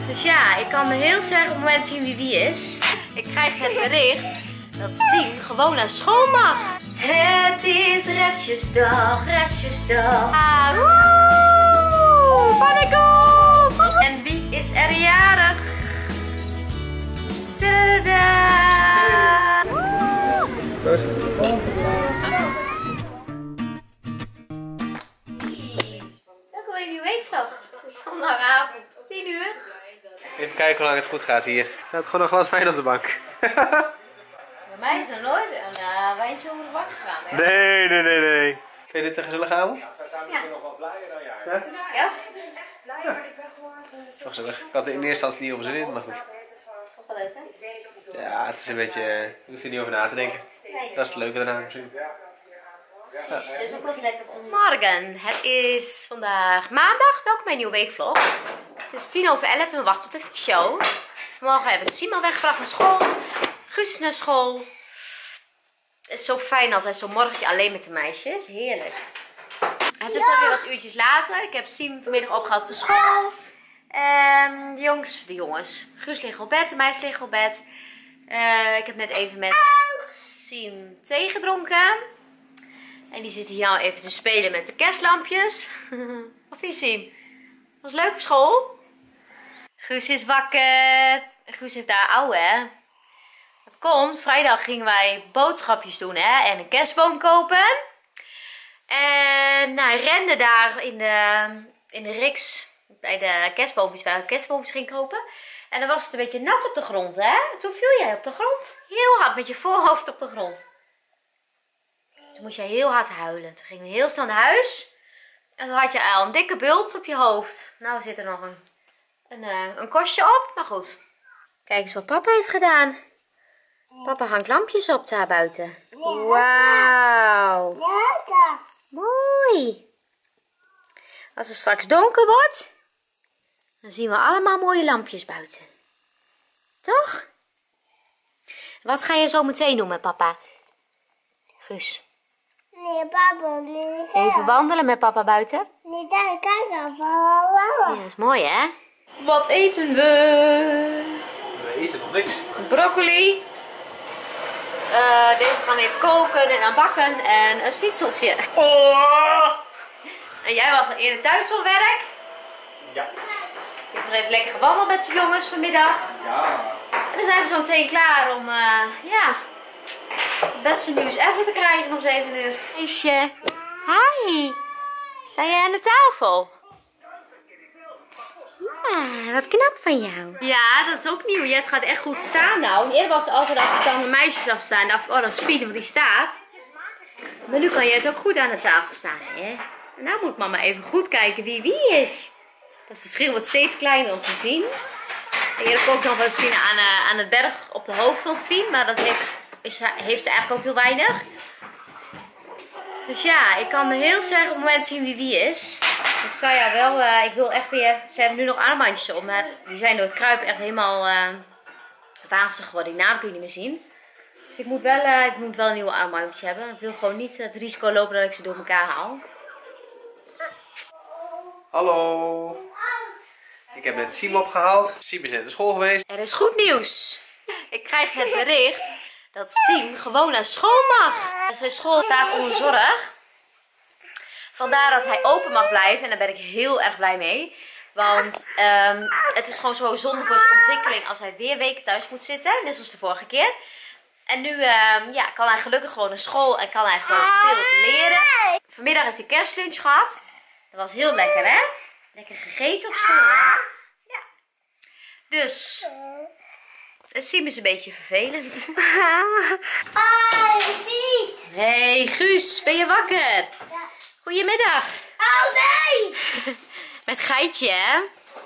Dus ja, ik kan heel sterk op het moment zien wie is. Ik krijg het bericht dat Siem gewoon naar school mag. Het is restjesdag, restjesdag. Woe! Pannenkoek! En wie is er jarig? Tadaa! Proost. Welkom bij een nieuwe weekvlog. Het is zondagavond, 10 uur. Even kijken hoe lang het goed gaat hier. Er staat gewoon een glas wijn op de bank. Bij mij is er nooit een wijntje over de bank gegaan. Hè? Nee. Vind je dit een gezellige avond? Ja. nog wel blijer dan jij. Ja? Zo gezellig. Ik had er in eerste instantie niet over zin in, maar goed. Toch wel leuk, hè? Ja, het is een beetje... Je hoeft er niet over na te denken. Dat is het leuke daarna misschien. Het is ook wel lekker te doen. Morgen, het is vandaag maandag. Welkom bij een nieuwe weekvlog. Het is 10:10 en we wachten op de fysio. Vanmorgen hebben we Simon weggebracht naar school. Guus is naar school. Het is zo fijn altijd zo'n morgentje alleen met de meisjes. Heerlijk. Het is alweer wat uurtjes later. Ik heb Siem vanmiddag opgehaald voor school. En de jongens. Guus ligt op bed, de meisjes liggen op bed. Ik heb net even met Siem thee gedronken. En die zitten hier nou even te spelen met de kerstlampjes. Of niet, Siem? Was leuk op school? Guus is wakker. Guus heeft daar ouwe, hè? Dat komt, vrijdag gingen wij boodschapjes doen, hè? En een kerstboom kopen. En nou, hij rende daar in de riks bij de kerstboompjes, waar we kerstboompjes gingen kopen. En dan was het een beetje nat op de grond, hè? En toen viel jij op de grond. Heel hard, met je voorhoofd op de grond. Toen moest jij heel hard huilen. Toen gingen we heel snel naar huis. En toen had je al een dikke bult op je hoofd. Nou zit er nog een kostje op, maar goed. Kijk eens wat papa heeft gedaan. Papa hangt lampjes op daar buiten. Wauw. Mooi. Als het straks donker wordt, dan zien we allemaal mooie lampjes buiten. Toch? Wat ga je zo meteen doen met papa? Guus. Nee, papa, niet. Even wandelen met papa buiten? Niet daar kijken. Ja, dat is mooi, hè? Wat eten we? We eten nog niks. Broccoli. Deze gaan we even koken en dan bakken. En een schnitzeltje. Oh. En jij was al eerder thuis van werk. Ja. Ik heb nog even lekker gewandeld met de jongens vanmiddag. Ja. En dan zijn we zo meteen klaar om ja, het beste nieuws ever te krijgen om 7 uur. Meisje. Hi. Sta jij aan de tafel? Ja, wat knap van jou. Ja, dat is ook nieuw. Jet gaat echt goed staan nou. Eerder was het altijd als ik dan een meisje zag staan, dacht ik, oh dat is Fien, want die staat. Maar nu kan Jet ook goed aan de tafel staan, hè? En nou moet mama even goed kijken wie is. Dat verschil wordt steeds kleiner om te zien. Ik heb ook nog wat zien aan het berg op de hoofd van Fien, maar dat heeft ze eigenlijk ook heel weinig. Dus ja, ik kan heel sterk op het moment zien wie is. Ik zei ja wel, ik wil echt weer, ze hebben nu nog armbandjes om, maar die zijn door het kruipen echt helemaal wazig geworden. Die naam kun je niet meer zien. Dus ik moet wel een nieuwe armbandjes hebben. Ik wil gewoon niet het risico lopen dat ik ze door elkaar haal. Hallo. Ik heb net Siem opgehaald. Siem is net naar school geweest. Er is goed nieuws. Ik krijg het bericht dat Siem gewoon naar school mag. Zijn school staat onder zorg. Vandaar dat hij open mag blijven en daar ben ik heel erg blij mee. Want het is gewoon zo zonde voor zijn ontwikkeling als hij weer weken thuis moet zitten. Net zoals de vorige keer. En nu ja, kan hij gelukkig gewoon naar school en kan hij gewoon veel leren. Vanmiddag heeft hij kerstlunch gehad. Dat was heel lekker, hè? Lekker gegeten op school, hè? Ja. Dus Siem is een beetje vervelend. Piet. Hey Guus, ben je wakker? Ja. Goedemiddag. Oh nee. Met Geitje, hè?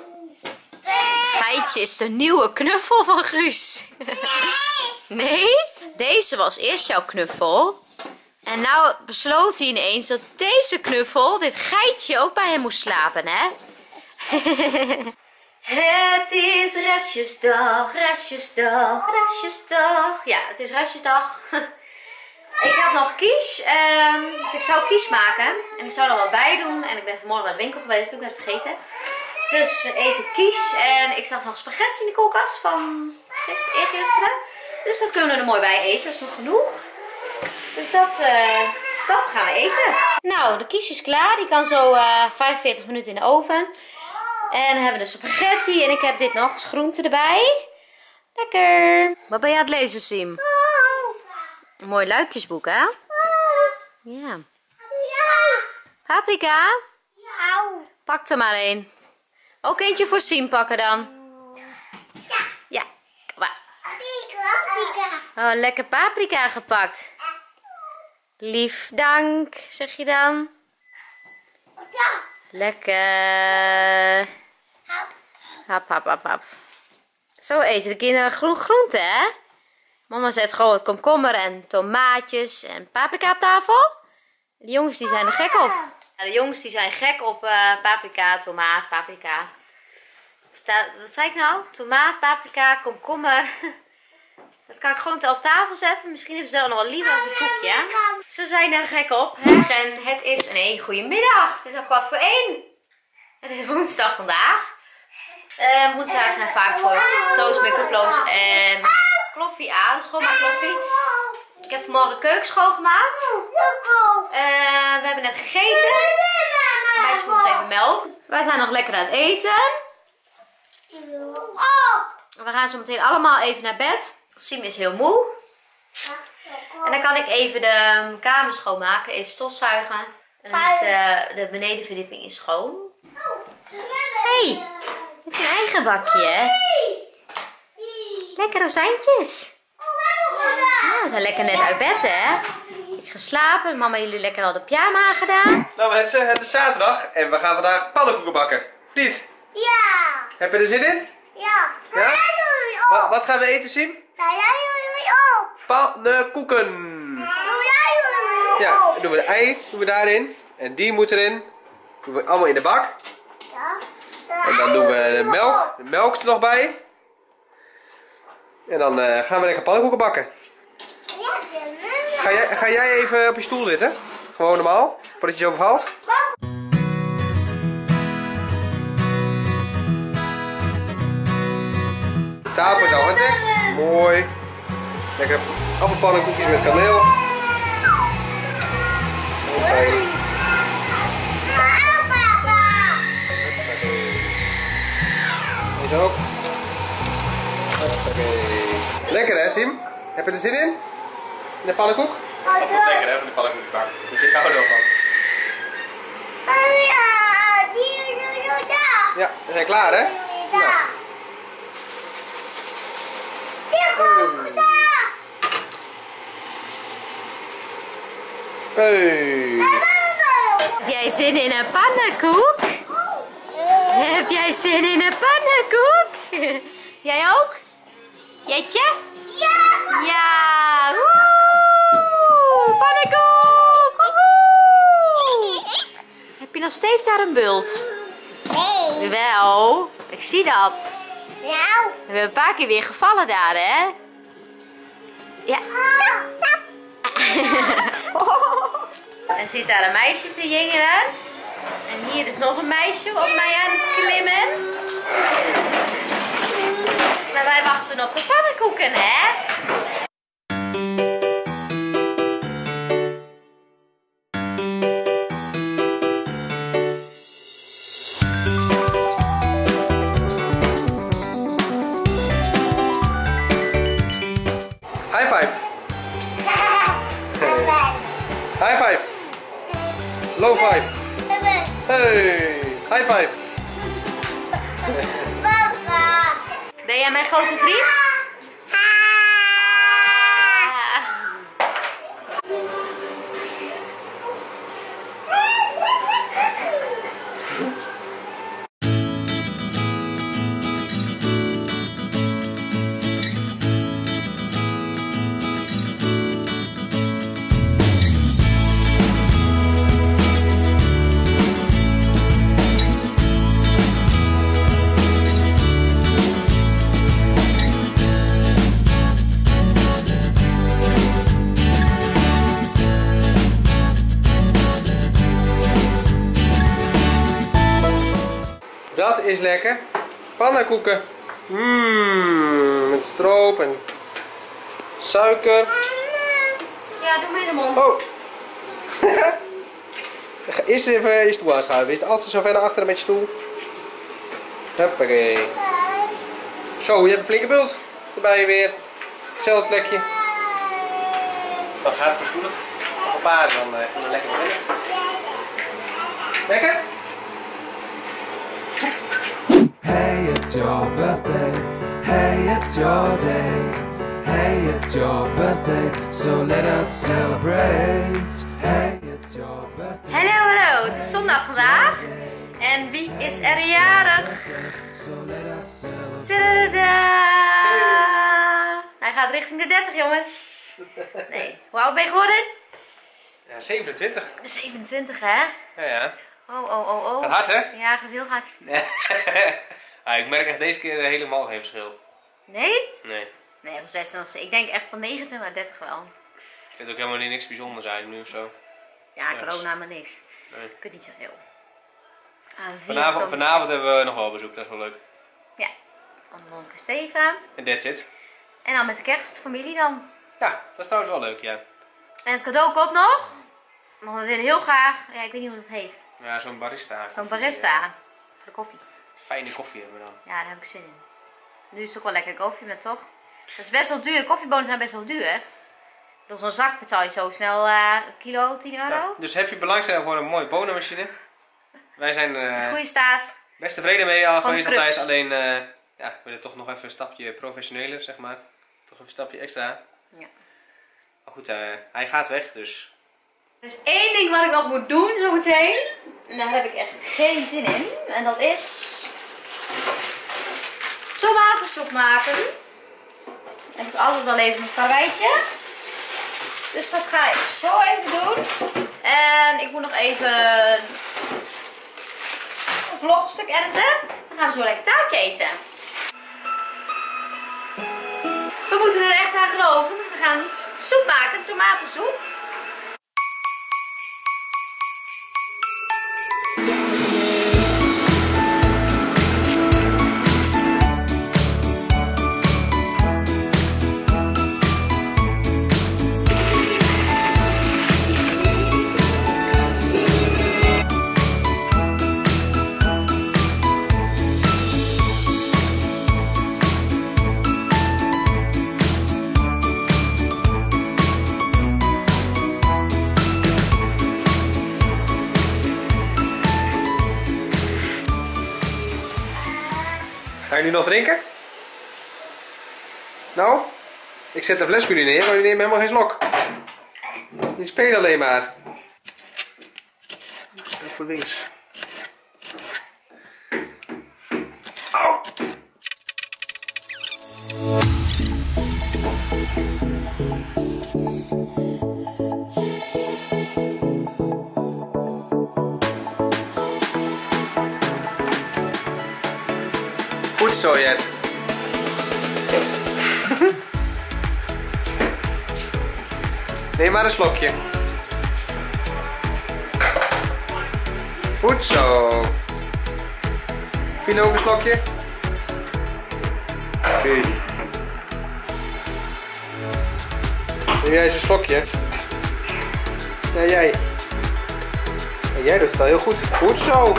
Geitje is de nieuwe knuffel van Guus. Nee? Deze was eerst jouw knuffel. En nou besloot hij ineens dat deze knuffel, dit Geitje, ook bij hem moest slapen, hè? Het is restjesdag, restjesdag, restjesdag. Ja, het is restjesdag. Ik had nog kies. Ik zou kies maken. En ik zou er wat bij doen. En ik ben vanmorgen naar de winkel geweest. Ik ben het vergeten. Dus we eten kies. En ik zag nog spaghetti in de koelkast van eergisteren. Dus dat kunnen we er mooi bij eten. Dat is nog genoeg. Dus dat gaan we eten. Nou, de kies is klaar. Die kan zo 45 minuten in de oven. En dan hebben we de spaghetti. En ik heb dit nog als groente erbij. Lekker. Wat ben je aan het lezen, Siem? Een mooi luikjesboek, hè? Ja. Paprika? Pak er maar een. Ook eentje voor Siem pakken dan. Ja. Kom maar. Oh, lekker paprika gepakt. Lief dank, zeg je dan. Lekker. Hap, hap, hap, hap. Zo eten de kinderen groente, hè? Mama zet gewoon wat komkommer en tomaatjes en paprika op tafel. De jongens die zijn er gek op. Ja, de jongens die zijn gek op paprika, tomaat, paprika. Wat zei ik nou? Tomaat, paprika, komkommer. Dat kan ik gewoon op tafel zetten. Misschien hebben ze dat nog wel liever als een koekje. Ze zijn er gek op. En het is een hele goede middag. Het is al 1:15. Het is woensdag vandaag. Woensdagen zijn vaak voor toast met koploos en kloffie aan. Schoonmaakkloffie. Ik heb vanmorgen de keuken schoongemaakt. We hebben net gegeten. Meisje moet nog even melk. Wij zijn nog lekker aan het eten. We gaan zo meteen allemaal even naar bed. Siem is heel moe. En dan kan ik even de kamer schoonmaken. Even stofzuigen. En dan is de benedenverdieping is schoon. Hey, je hebt een eigen bakje, hè? Lekker rozijntjes. Ja, we zijn lekker net uit bed, hè? Ik ga slapen. Mama, jullie lekker al de pyjama gedaan. Nou mensen, het is zaterdag en we gaan vandaag pannenkoeken bakken. Niet? Ja. Heb je er zin in? Ja. Ja? Wat gaan we eten, Siem? Pannenkoeken. Ja, dan doen we de ei daarin. En die moet erin. Doen we allemaal in de bak. En dan doen we de melk er nog bij. En dan gaan we lekker pannenkoeken bakken. Ga jij even op je stoel zitten? Gewoon normaal, voordat je zo vervalt. De tafel is al gedekt. Mooi. Lekker appelpannenkoekjes met kaneel. Fijn. Deze ook. Lekker hè, Siem? Heb je er zin in? In de pannenkoek? Dat is lekker hè, van de pannenkoekbak. Dus ik hou er ook van. Ja, we zijn klaar hè? Ja. Hey. Heb jij zin in een pannenkoek? Heb jij zin in een pannenkoek? Jij ook? Jetje? Ja! Ja! Woe! Pannenkoek! Woehoe! Heb je nog steeds daar een bult? Nee. Wel, ik zie dat. Nou. We hebben een paar keer weer gevallen daar, hè? Ja. Er zit daar een meisje te jingelen. En hier is nog een meisje op mij aan het klimmen. Maar wij wachten op de pannenkoeken, hè? High five. High five. Low five. Hey. High five. Papa. Ben jij mijn grote vriend? is lekker. Pannenkoeken. Met stroop en suiker. Ja, doe maar in de mond. Oh. Eerst even je stoel aanschuiven. Is het altijd zo ver naar achteren met je stoel? Hoppakee. Zo, je hebt een flinke bult erbij weer. Hetzelfde plekje. Dan gaat het voorspoedig. Nog een paar, dan gaan we lekker beginnen. Lekker? Hey, it's your birthday. Hey, it's your day. Hey, it's your birthday. So let us celebrate. Hey, it's your birthday. Hallo, hallo. Het is zondag vandaag. En wie is er jarig? Tadaa! Hij gaat richting de 30, jongens. Nee. Hoe oud ben je geworden? Ja, 27. 27, hè? Ja. Oh. Gaat hard, hè? Ja, gaat heel hard. Ik merk echt deze keer helemaal geen verschil. Nee? Nee. Nee, van 26. Ik denk echt van 29 naar 30 wel. Ik vind het ook helemaal niks bijzonders uit nu of zo. Ja, Ja, corona maar niks. Nee. Je kunt niet zoveel. Vanavond hebben we nog wel bezoek, dat is wel leuk. Ja, van Monke Steva. En that's it. En dan met de kerstfamilie dan. Ja, dat is trouwens wel leuk, ja. En het cadeau komt nog. Want we willen heel graag, ja, ik weet niet hoe dat heet. Ja, zo'n barista. Zo'n barista. Voor de koffie. Fijne koffie hebben we dan. Ja, daar heb ik zin in. Nu is het ook wel lekker koffie met toch? Dat is best wel duur. Koffiebonen zijn best wel duur. Door zo'n zak betaal je zo snel een kilo, 10 euro. Ja, dus heb je belangstelling voor een mooie bonenmachine? Wij zijn Goede staat. best tevreden mee al Van geweest Crux. altijd. Alleen, ja, we willen toch nog even een stapje professioneler, zeg maar. Toch even een stapje extra. Ja. Maar goed, hij gaat weg, dus... Er is één ding wat ik nog moet doen zometeen. En daar heb ik echt geen zin in. En dat is tomatensoep maken. En dat is altijd wel even een karweitje. Dus dat ga ik zo even doen. En ik moet nog even een vlogstuk editen. Dan gaan we zo lekker taartje eten. We moeten er echt aan geloven. We gaan soep maken, tomatensoep. Gaan jullie nog drinken? Nou, ik zet de fles voor jullie neer, maar jullie nemen helemaal geen slok. Jullie spelen alleen maar. Voor links. Au! Goed zo, Jet. Neem maar een slokje. Goed zo. Fien ook een slokje? Oké. Neem jij eens een slokje? Ja, jij. En jij doet het al heel goed. Goed zo.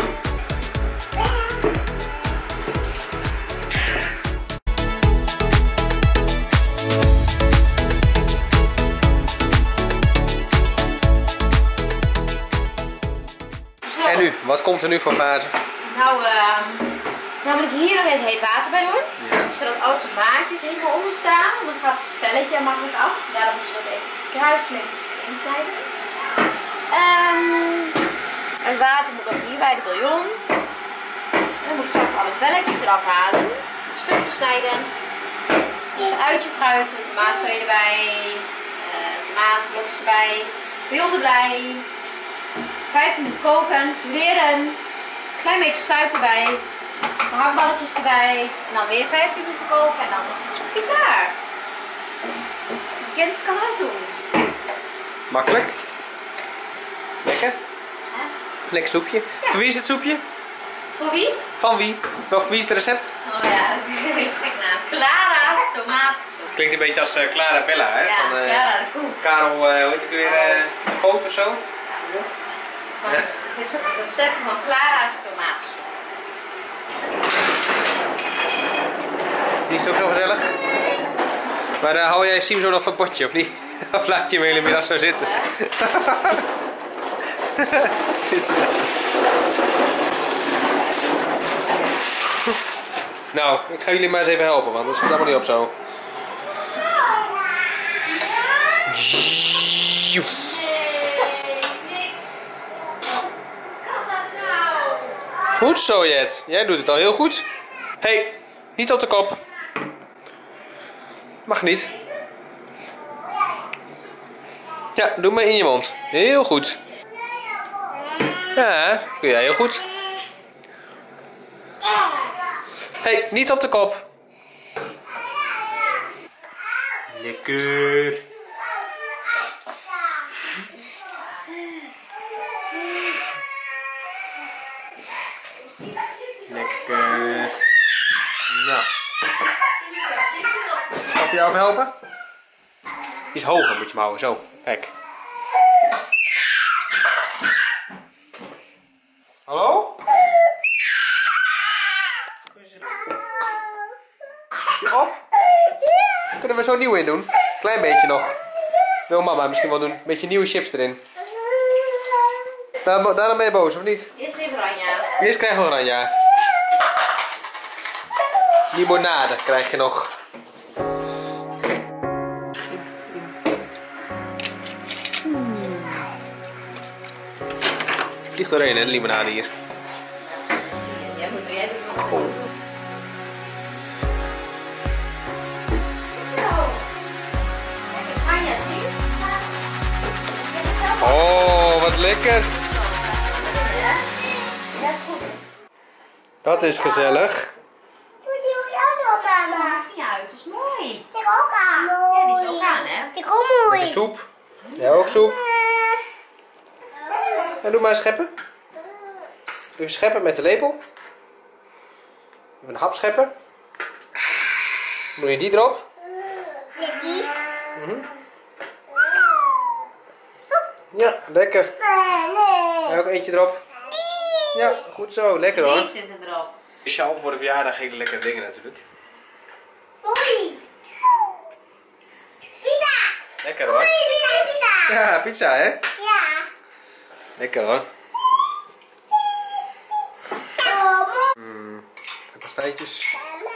En nu, wat komt er nu voor fase? Nou moet ik hier nog even heet water bij doen. Ja. Zodat alle tomaatjes helemaal onder staan. Dan gaat het velletje er makkelijk af. Daarom is het ook even kruislinks insnijden. Het water moet ook hier bij de bouillon. En dan moet ik straks alle velletjes eraf halen. Stukjes snijden. Een uitje fruit, een tomaatpuree erbij. Tomatenblokjes erbij. Bouillon erbij. 15 minuten koken, pureren, klein beetje suiker bij, de hakballetjes erbij en dan weer 15 minuten koken en dan is het soepje klaar. Een kind kan alles doen. Makkelijk. Lekker. Ja. Lekker soepje. Ja. Voor wie is het soepje? Voor wie? Van wie? Wel voor wie is het recept? Oh ja, dat is een hele gek naam. Clara's tomatensoep. Klinkt een beetje als Clara Bella, hè? Ja, Van, Clara de koe. Karel, hoe heet ik weer? De Poot of zo? Het is het recept van Clara's tomatensoep. Die is ook zo gezellig. Maar hou jij Siem zo nog van het potje, of niet? Of laat je hem de hele middag zo zitten? Zit hij daar? Nou, ik ga jullie maar eens even helpen, want dat schiet allemaal niet op zo. Goed zo, Jet. Jij doet het al heel goed. Hé, hey, niet op de kop. Mag niet. Ja, doe maar in je mond. Heel goed. Ja, doe jij heel goed. Hé, hey, niet op de kop. Lekker. Lekker. Nou. Kan ik jou even helpen? Iets hoger moet je hem houden, zo. Kijk. Hallo? Is je op? Kunnen we zo nieuw in doen? Klein beetje nog. Wil mama misschien wel doen. Een beetje nieuwe chips erin. Daarom ben je boos, of niet? Eerst even Ranja. Eerst krijgen we oranje. Limonade krijg je nog. Vliegt doorheen, hè, de limonade hier. Ja, goed, jij doet nog. Oh, wat lekker. Ja, is goed. Dat is gezellig. Doe die ook nog, mama. Ja, het is mooi. Ik ook aan. Ja, die is ook aan, hè? Ik ook mooi. Lekker soep. Jij ook soep. En doe maar scheppen. Even scheppen met de lepel. Even een hap scheppen. Doe je die erop. Die? Ja, lekker. Nee. En ook eentje erop. Ja, goed zo. Lekker hoor. Deze zit erop. Speciaal voor de verjaardag hele lekkere dingen natuurlijk. Oei. Pizza. Lekker hoor. Oei, pizza. Ja, pizza hè. Ja. Lekker hoor. Oh, Pastijtjes.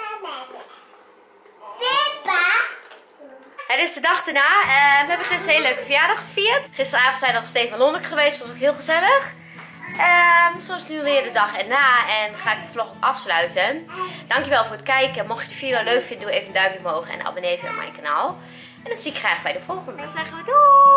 Pippa. Het is de dag daarna. We hebben gisteren een hele leuke verjaardag gevierd. Gisteravond zijn we nog Stefan Lonneke geweest. Was ook heel gezellig. Zo is het nu weer de dag erna. En ga ik de vlog afsluiten. Dankjewel voor het kijken. Mocht je de video leuk vinden, doe even een duimpje omhoog. En abonneer je op mijn kanaal. En dan zie ik graag bij de volgende. Dan zeggen we doei!